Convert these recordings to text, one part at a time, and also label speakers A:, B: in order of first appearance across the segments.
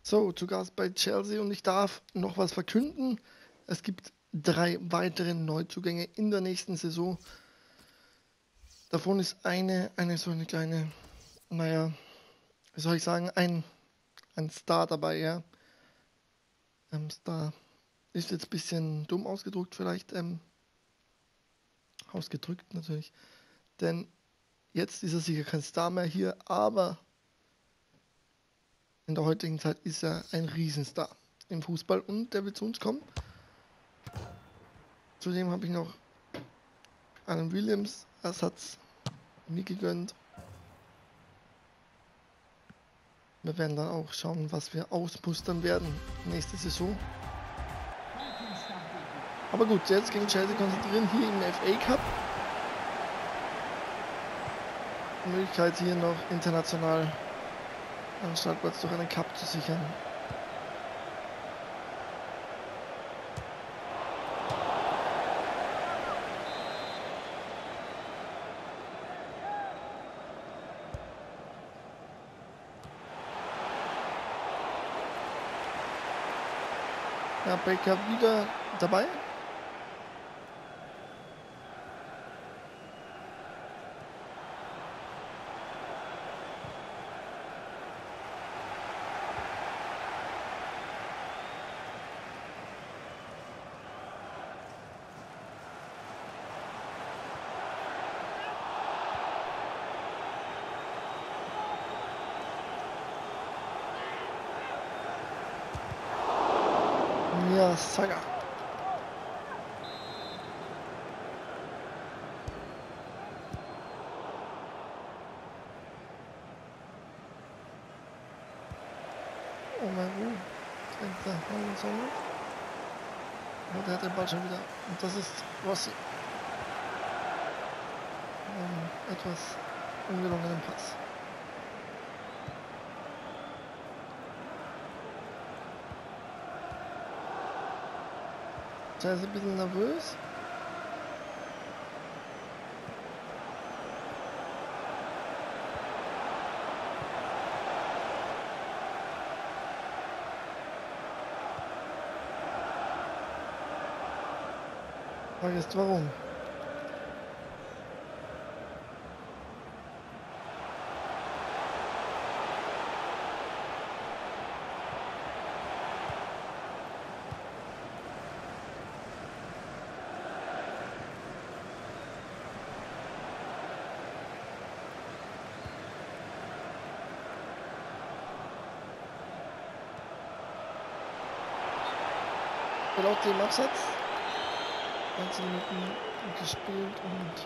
A: So, zu Gast bei Chelsea und ich darf noch was verkünden. Es gibt 3 weitere Neuzugänge in der nächsten Saison. Davon ist eine so eine kleine, naja, wie soll ich sagen, ein Star dabei, ja. Star ist jetzt ein bisschen dumm ausgedrückt, vielleicht, ausgedrückt natürlich. Denn jetzt ist er sicher kein Star mehr hier, aber in der heutigen Zeit ist er ein Riesenstar im Fußball und der wird zu uns kommen. Zudem habe ich noch einen Williams-Ersatz mir gegönnt. Wir werden dann auch schauen, was wir ausmustern werden nächste Saison. Aber gut, jetzt gegen Chelsea konzentrieren hier im FA Cup. Die Möglichkeit hier noch international einen Startplatz durch einen Cup zu sichern. Ja, Baker wieder dabei. Ja, Saga. Oh mein Gott. Und der hat den Ball schon wieder. Und das ist Rossi. Etwas ungelungenen Pass. Der ist ein bisschen nervös. Frage ist, warum? Laut dem Absatz 19 Minuten gespielt und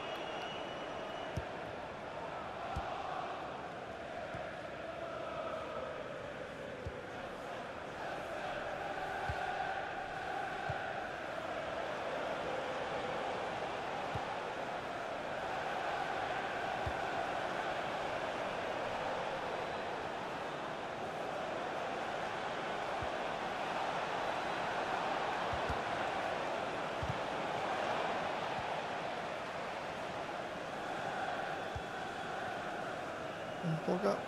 A: Burger.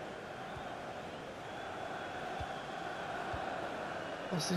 A: Ossi.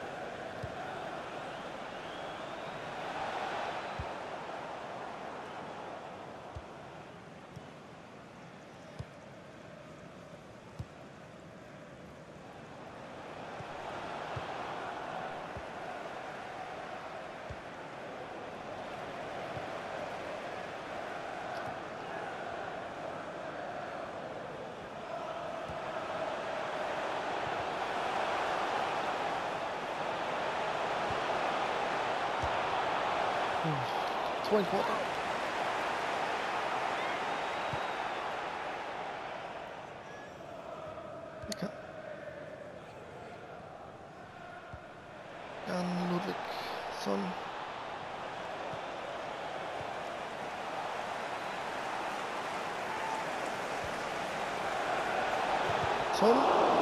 A: Point Quarter. Becker. Jan Ludwigsson. Son.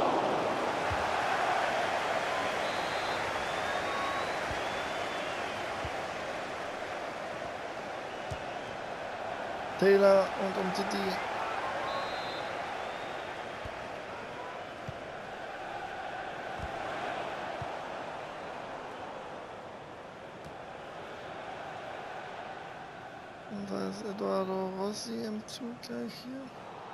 A: Taylor und Umtiti. ist Eduardo Rossi im Zug gleich hier.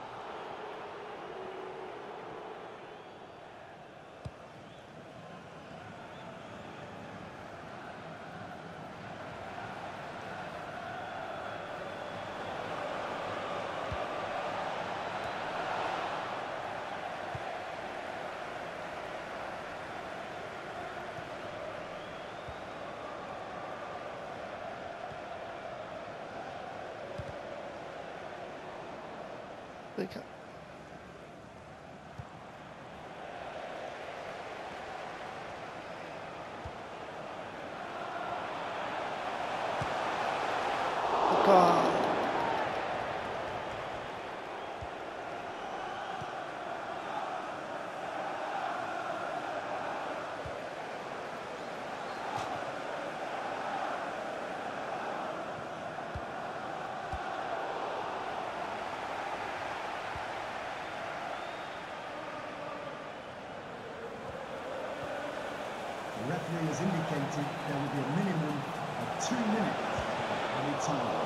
A: Becker. Becker.
B: The referee has indicated there will be a minimum of 2 minutes of added time.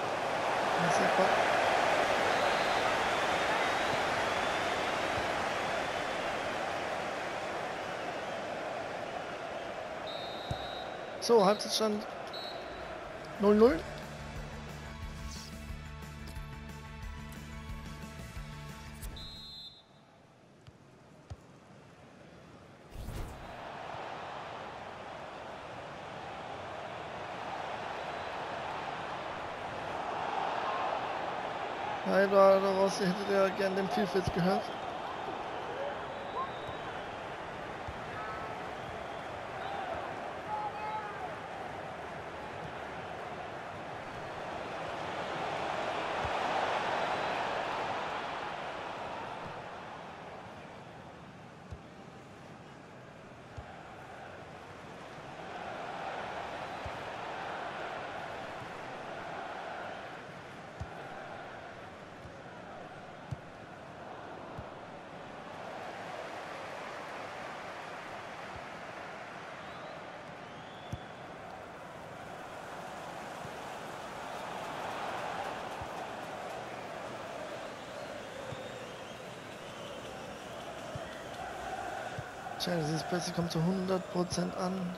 A: So, Halbzeitstand 0-0. Eduardo Rossi hätte ja gern den Pfiff gehört. Chelsea's Presse kommt zu 100% an.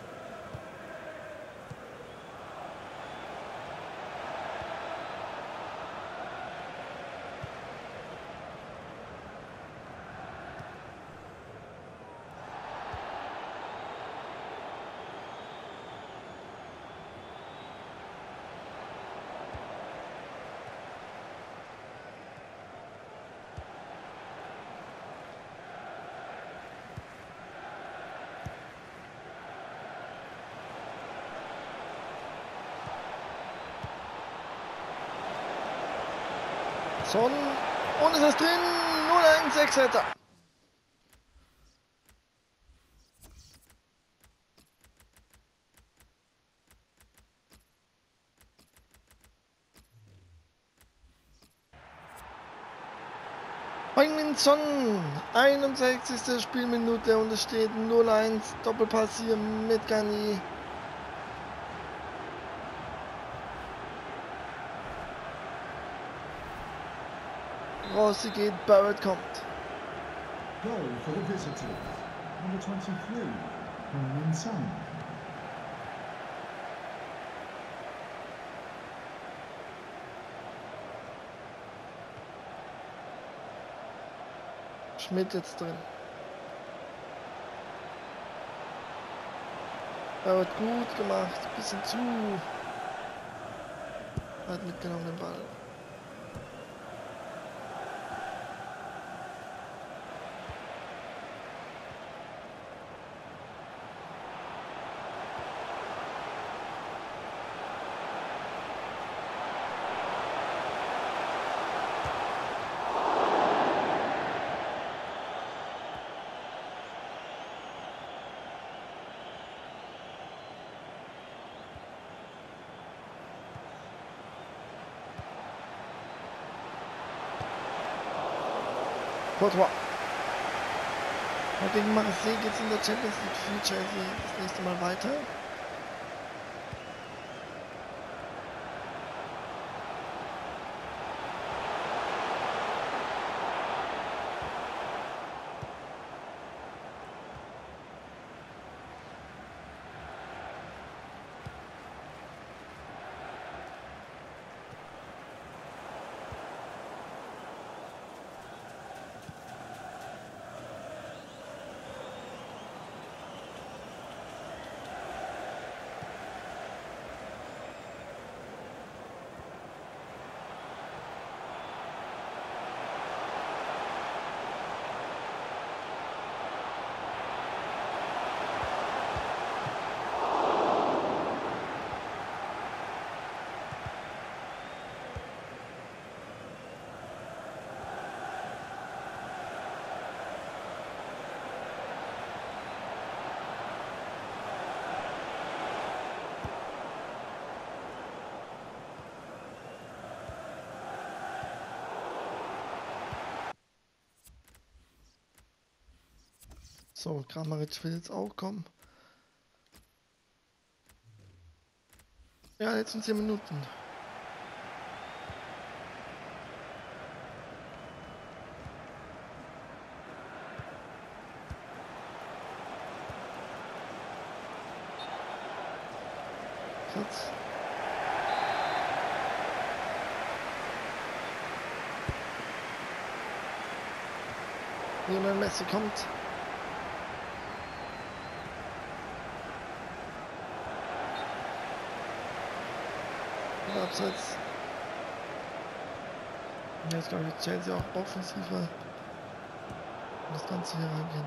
A: Son, und es ist drin, 0-1, 6-Setter. Heung-Min Son, 61. Spielminute und es steht 0-1, Doppelpass hier mit Garni. Rossi geht, Barrett kommt.
B: Goal for the visitors. Number 23, Heung-Min Son.
A: Schmidt jetzt drin. Barrett gut gemacht, bisschen zu weit mitgenommen den Ball. Courtois. Gegen Marseille geht es in der Champions League für Chelsea das nächste Mal weiter. So, Kramaric will jetzt auch kommen. Ja, jetzt sind 10 Minuten. Platz. Lionel Messi kommt. Abseits. Und jetzt glaube ich Chelsea auch offensiver in das Ganze hier reingehen.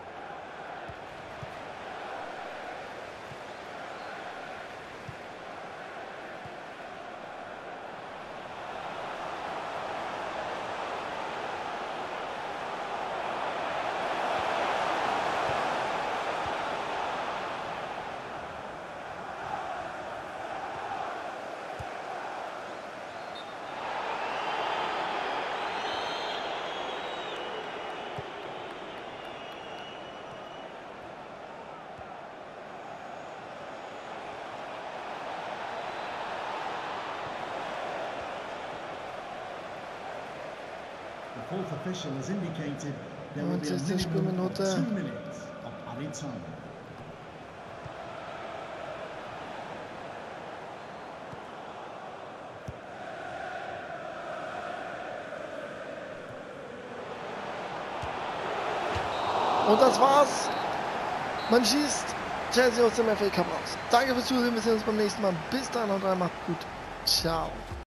B: The fourth official has indicated there will be a
A: 60
B: minimum of
A: Spielminuten.
B: 2 minutes of added time.
A: Und das war's. Man schießt Chelsea aus dem FA Cup raus. Danke fürs Zusehen. Wir sehen uns beim nächsten Mal. Bis dann und macht gut. Ciao.